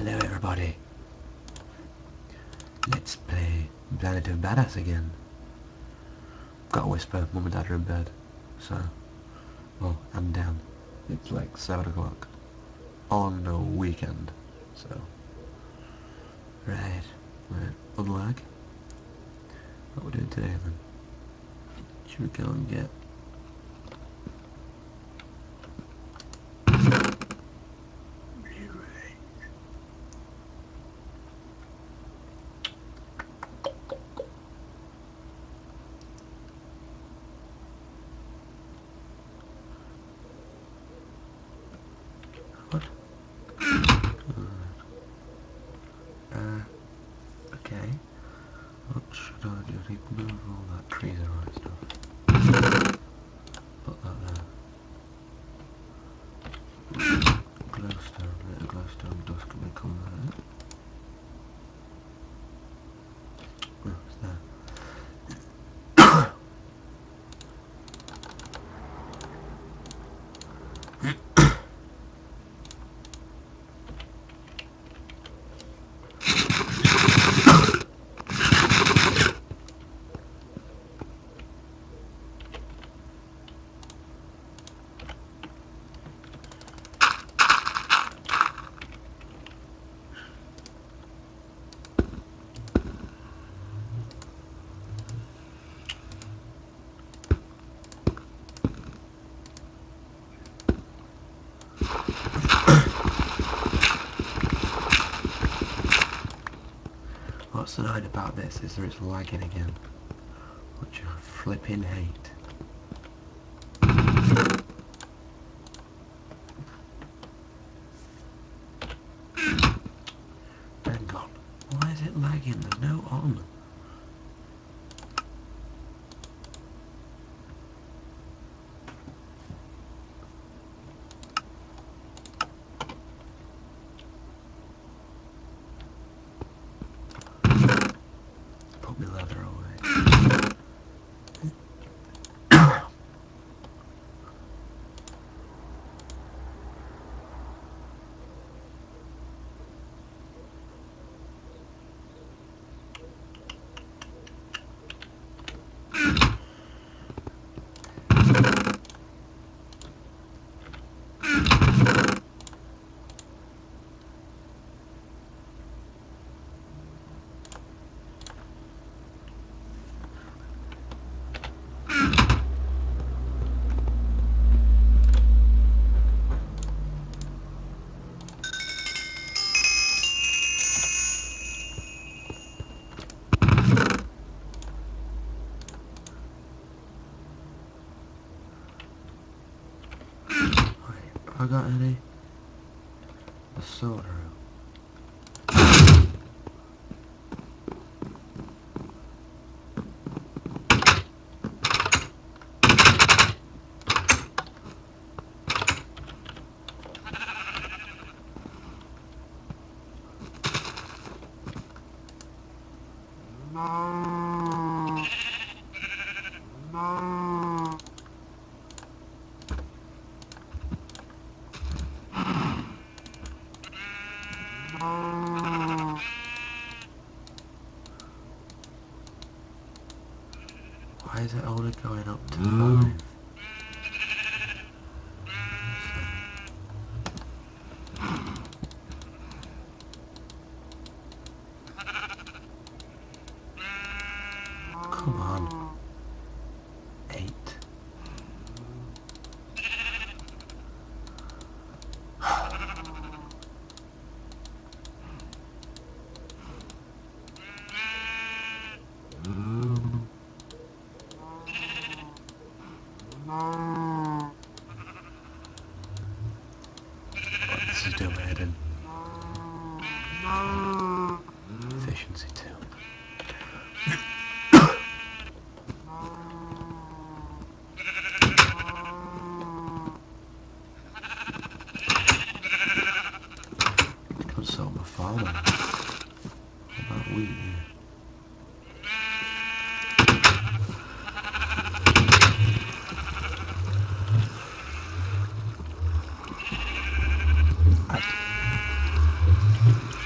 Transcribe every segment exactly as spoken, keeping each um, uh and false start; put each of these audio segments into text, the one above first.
Hello everybody. Let's play Planet of Badass again. Got a whisper, Mum and Dad are in bed. So, well, I'm down. It's like seven o'clock. On a weekend. So, right. Right. Unlag. What we're doing today then? Should we go and get... What? Uh, okay. What should I do? I think move all that trees around stuff. Put that there. Glowstone, let a glowstone dust can become there. Oh, it's there. What's annoying about this is that it's lagging again, which I flipping hate. Hang on, why is it lagging? There's no on. Put my leather away. I got any? The soda. No. No. Why is it only going up to five? Come on. Eight. What this is doing my head in. Efficiency two. Console my father. What about wheat here? I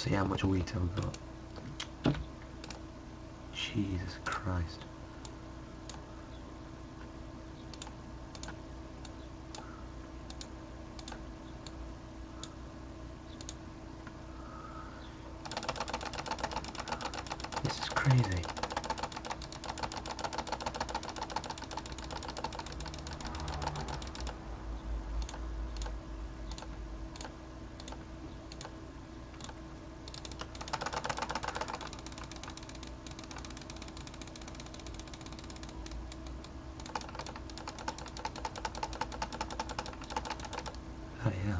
see how much wheat I've got. Jesus Christ. This is crazy. Oh yeah.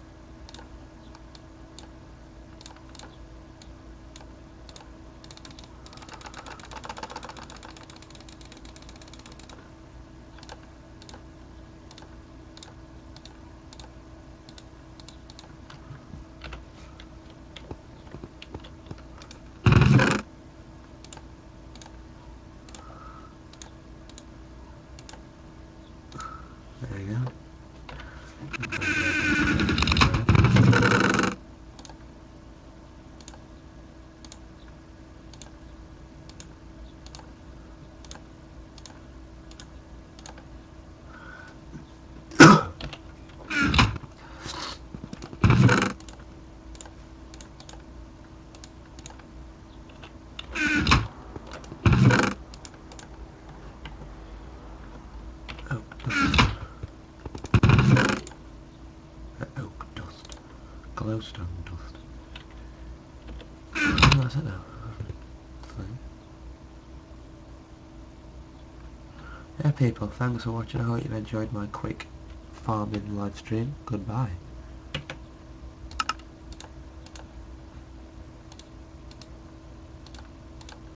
There you go. Glowstone dust. Oh, that's it though. Thing. Yeah people, thanks for watching. I hope you've enjoyed my quick farming live stream. Goodbye.